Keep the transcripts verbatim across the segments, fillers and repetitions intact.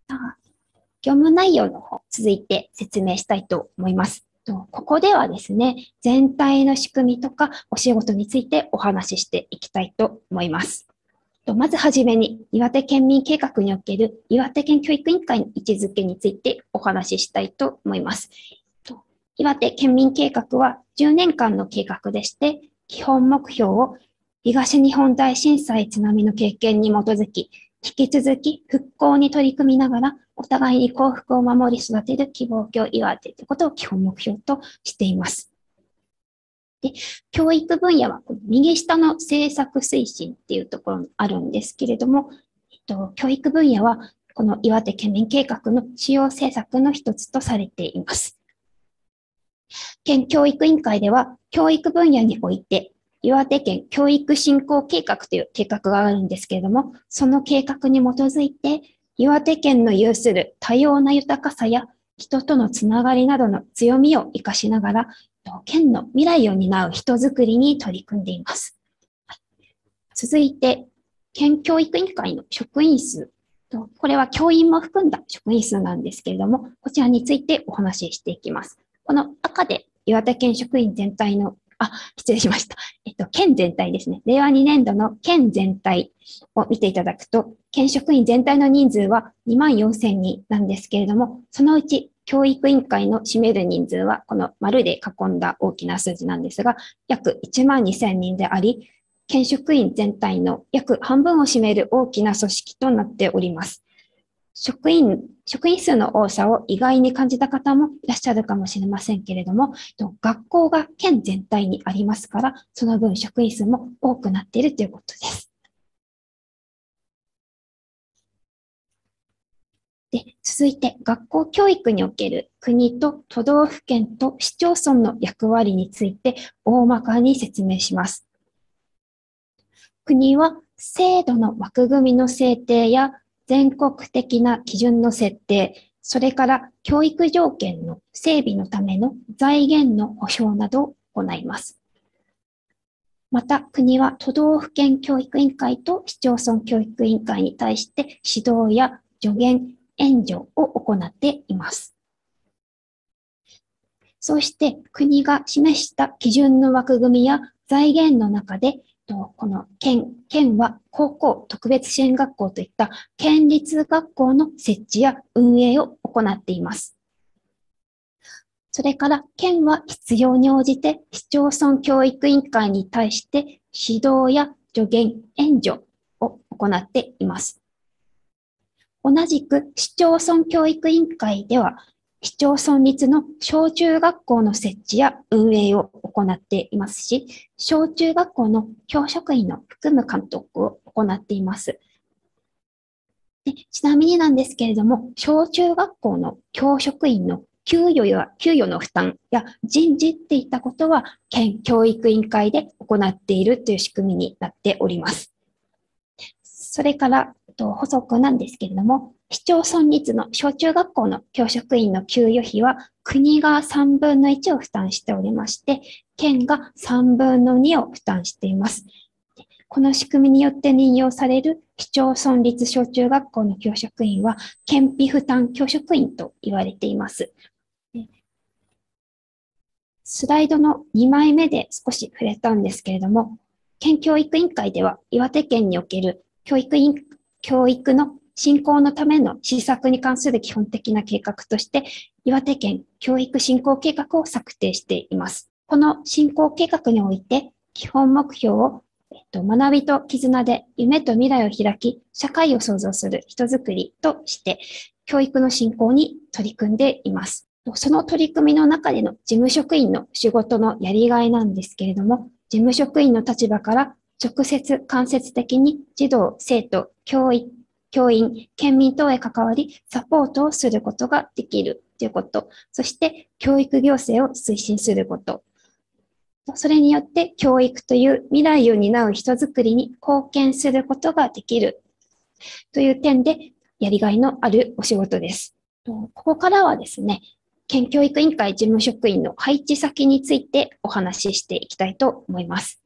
業務内容の方、続いて説明したいと思います。ここではですね、全体の仕組みとかお仕事についてお話ししていきたいと思います。まずはじめに、岩手県民計画における岩手県教育委員会の位置づけについてお話ししたいと思います。岩手県民計画はじゅうねんかんの計画でして、基本目標を東日本大震災津波の経験に基づき、引き続き復興に取り組みながら、お互いに幸福を守り育てる希望郷岩手ということを基本目標としています。で、教育分野は右下の政策推進っていうところにあるんですけれども、えっと、教育分野はこの岩手県民計画の主要政策の一つとされています。県教育委員会では、教育分野において、岩手県教育振興計画という計画があるんですけれども、その計画に基づいて、岩手県の有する多様な豊かさや人とのつながりなどの強みを生かしながら、県の未来を担う人づくりに取り組んでいます。続いて、県教育委員会の職員数。これは教員も含んだ職員数なんですけれども、こちらについてお話ししていきます。この赤で岩手県職員全体の、あ、失礼しました。えっと、県全体ですね。れいわにねんどの県全体を見ていただくと、県職員全体の人数はにまんよんせんにんなんですけれども、そのうち教育委員会の占める人数は、この丸で囲んだ大きな数字なんですが、約いちまんにせんにんであり、県職員全体の約半分を占める大きな組織となっております。職員、職員数の多さを意外に感じた方もいらっしゃるかもしれませんけれども、学校が県全体にありますから、その分職員数も多くなっているということです。で、続いて、学校教育における国と都道府県と市町村の役割について大まかに説明します。国は制度の枠組みの制定や全国的な基準の設定、それから教育条件の整備のための財源の保障などを行います。また、国は都道府県教育委員会と市町村教育委員会に対して指導や助言、援助を行っています。そして国が示した基準の枠組みや財源の中で、この県、県は高校、特別支援学校といった県立学校の設置や運営を行っています。それから県は必要に応じて市町村教育委員会に対して指導や助言、援助を行っています。同じく市町村教育委員会では、市町村立の小中学校の設置や運営を行っていますし、小中学校の教職員の含む監督を行っています。で、ちなみになんですけれども、小中学校の教職員の給与や給与の負担や人事っていったことは、県教育委員会で行っているという仕組みになっております。それから、補足なんですけれども、市町村立の小中学校の教職員の給与費は国がさんぶんのいちを負担しておりまして、県がさんぶんのにを負担しています。この仕組みによって任用される市町村立小中学校の教職員は、県費負担教職員と言われています。スライドのにまいめで少し触れたんですけれども、県教育委員会では岩手県における教育委員教育の振興のための施策に関する基本的な計画として、岩手県教育振興計画を策定しています。この振興計画において、基本目標を、えっと、学びと絆で夢と未来を開き、社会を創造する人づくりとして、教育の振興に取り組んでいます。その取り組みの中での事務職員の仕事のやりがいなんですけれども、事務職員の立場から直接間接的に児童、生徒、教員、教員、県民等へ関わり、サポートをすることができるということ、そして教育行政を推進すること、それによって教育という未来を担う人づくりに貢献することができるという点でやりがいのあるお仕事です。ここからはですね、県教育委員会事務職員の配置先についてお話ししていきたいと思います。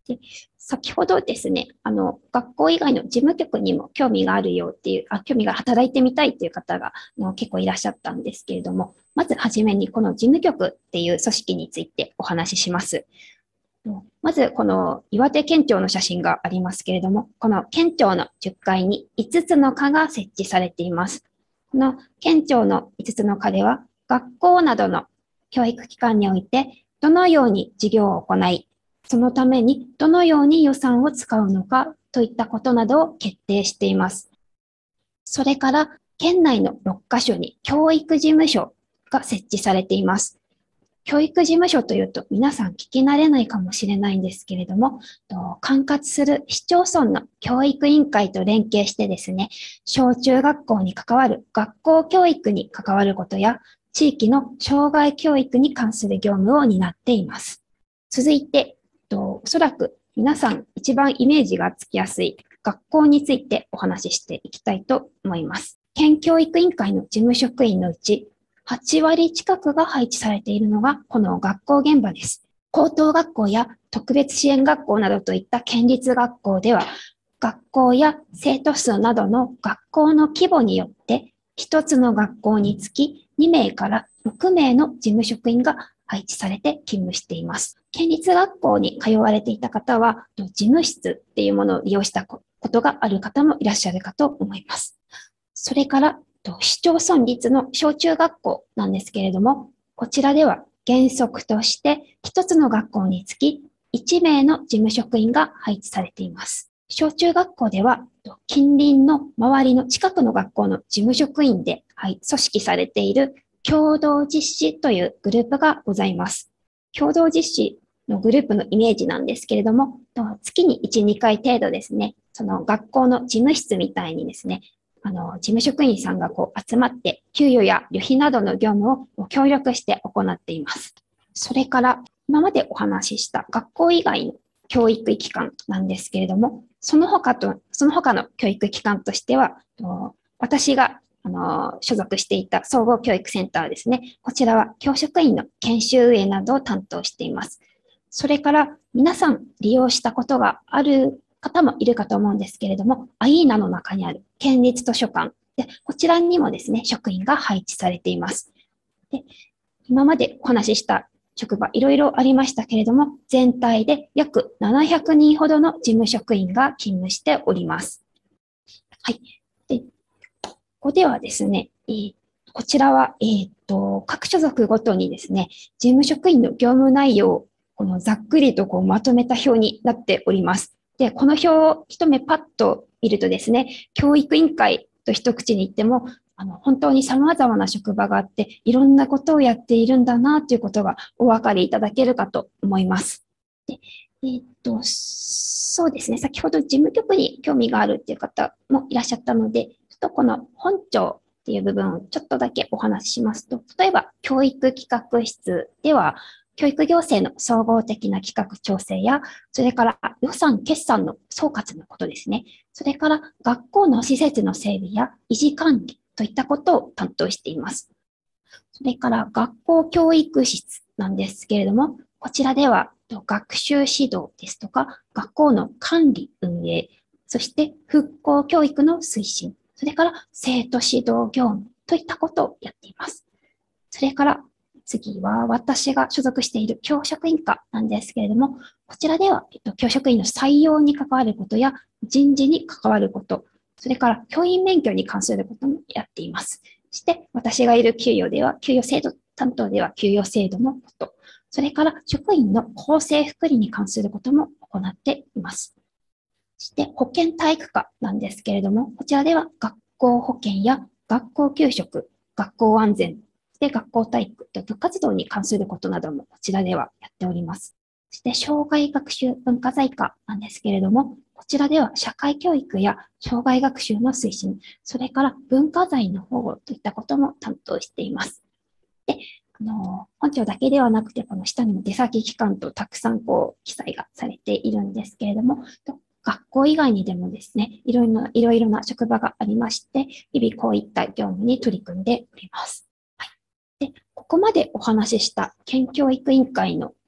で、先ほどですね、あの、学校以外の事務局にも興味があるよっていう、あ、興味が働いてみたいっていう方があの結構いらっしゃったんですけれども、まずはじめにこの事務局っていう組織についてお話しします。まず、この岩手県庁の写真がありますけれども、この県庁のじゅっかいにいつつの課が設置されています。この県庁のいつつの課では、学校などの教育機関において、どのように事業を行い、そのためにどのように予算を使うのかといったことなどを決定しています。それから、県内のろっかしょに教育事務所が設置されています。教育事務所というと皆さん聞き慣れないかもしれないんですけれども、管轄する市町村の教育委員会と連携してですね、小中学校に関わる学校教育に関わることや、地域の障害教育に関する業務を担っています。続いて、おそらく皆さん一番イメージがつきやすい学校についてお話ししていきたいと思います。県教育委員会の事務職員のうち、はちわり近くが配置されているのがこの学校現場です。高等学校や特別支援学校などといった県立学校では、学校や生徒数などの学校の規模によってひとつの学校につきにめいからろくめいの事務職員が配置されて勤務しています。県立学校に通われていた方は、事務室っていうものを利用したことがある方もいらっしゃるかと思います。それから、市町村立の小中学校なんですけれども、こちらでは原則としてひとつの学校につきいちめいの事務職員が配置されています。小中学校では近隣の周りの近くの学校の事務職員で、はい、組織されている共同実施というグループがございます。共同実施のグループのイメージなんですけれども、月にいち、にかい程度ですね、その学校の事務室みたいにですね、あの、事務職員さんがこう集まって、給与や旅費などの業務を協力して行っています。それから、今までお話しした学校以外の教育機関なんですけれども、その他と、その他の教育機関としては、私があの所属していた総合教育センターですね。こちらは教職員の研修運営などを担当しています。それから、皆さん利用したことがある方もいるかと思うんですけれども、アイーナの中にある県立図書館で、こちらにもですね、職員が配置されています。で、今までお話しした職場いろいろありましたけれども、全体で約ななひゃくにんほどの事務職員が勤務しております。はい。で、ここではですね、えー、こちらは、えーと、各所属ごとにですね、事務職員の業務内容をこのざっくりとこうまとめた表になっております。で、この表を一目パッと見るとですね、教育委員会と一口に言っても、あの本当に様々な職場があって、いろんなことをやっているんだなということがお分かりいただけるかと思います。でえー、っと、そうですね、先ほど事務局に興味があるっていう方もいらっしゃったので、ちょっとこの本庁っていう部分をちょっとだけお話ししますと、例えば教育企画室では、教育行政の総合的な企画調整や、それから予算決算の総括のことですね。それから学校の施設の整備や維持管理といったことを担当しています。それから学校教育室なんですけれども、こちらでは学習指導ですとか、学校の管理運営、そして復興教育の推進、それから生徒指導業務といったことをやっています。それから次は私が所属している教職員課なんですけれども、こちらでは、えっと、教職員の採用に関わることや人事に関わること、それから教員免許に関することもやっています。そして私がいる給与では、給与制度担当では給与制度のこと、それから職員の公正福利に関することも行っています。そして保健体育課なんですけれども、こちらでは学校保健や学校給食、学校安全、で学校体育と部活動に関することなどもこちらではやっております。そして障害学習文化財課なんですけれども、こちらでは社会教育や障害学習の推進、それから文化財の保護といったことも担当しています。で、あの本庁だけではなくて、この下にも出先機関とたくさんこう記載がされているんですけれども、学校以外にでもですね、いろいろな、いろいろな職場がありまして、日々こういった業務に取り組んでおります。で、ここまでお話しした県教育委員会の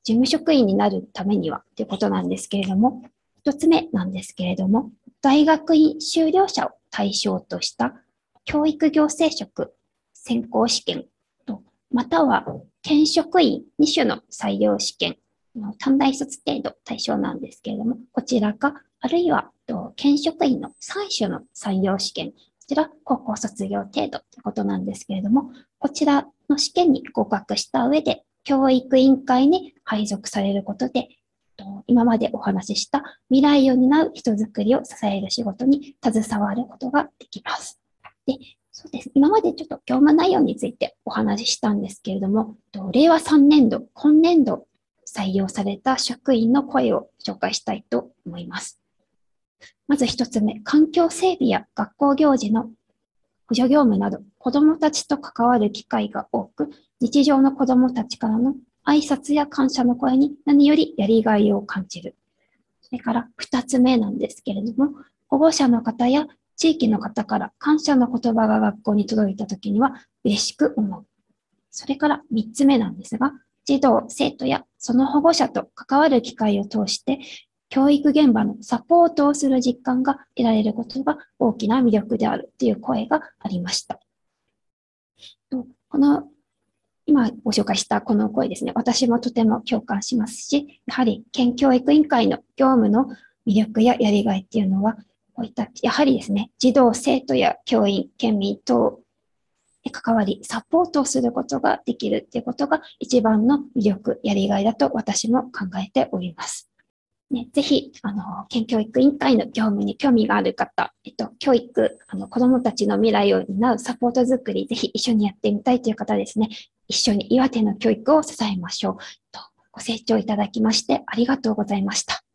事務職員になるためにはということなんですけれども、一つ目なんですけれども、大学院修了者を対象とした教育行政職選考試験と、または県職員に種の採用試験、短大卒程度対象なんですけれども、こちらか、あるいは県職員のさん種の採用試験、こちら高校卒業程度ということなんですけれども、こちらの試験に合格した上で、教育委員会に配属されることで、今までお話しした未来を担う人づくりを支える仕事に携わることができます。で、そうです。今までちょっと業務内容についてお話ししたんですけれども、れいわさんねんど、今年度採用された職員の声を紹介したいと思います。まず一つ目、環境整備や学校行事の補助業務など、子どもたちと関わる機会が多く、日常の子どもたちからの挨拶や感謝の声に何よりやりがいを感じる。それから二つ目なんですけれども、保護者の方や地域の方から感謝の言葉が学校に届いたときには嬉しく思う。それから三つ目なんですが、児童、生徒やその保護者と関わる機会を通して、教育現場のサポートをする実感が得られることが大きな魅力であるという声がありました。この今ご紹介したこの声ですね、私もとても共感しますし、やはり県教育委員会の業務の魅力ややりがいっていうのは、こういった、やはりですね、児童、生徒や教員、県民等に関わり、サポートをすることができるっていうことが一番の魅力、やりがいだと私も考えております。ね、ぜひ、あの、県教育委員会の業務に興味がある方、えっと、教育、あの、子どもたちの未来を担うサポートづくり、ぜひ一緒にやってみたいという方ですね、一緒に岩手の教育を支えましょう。とご清聴いただきましてありがとうございました。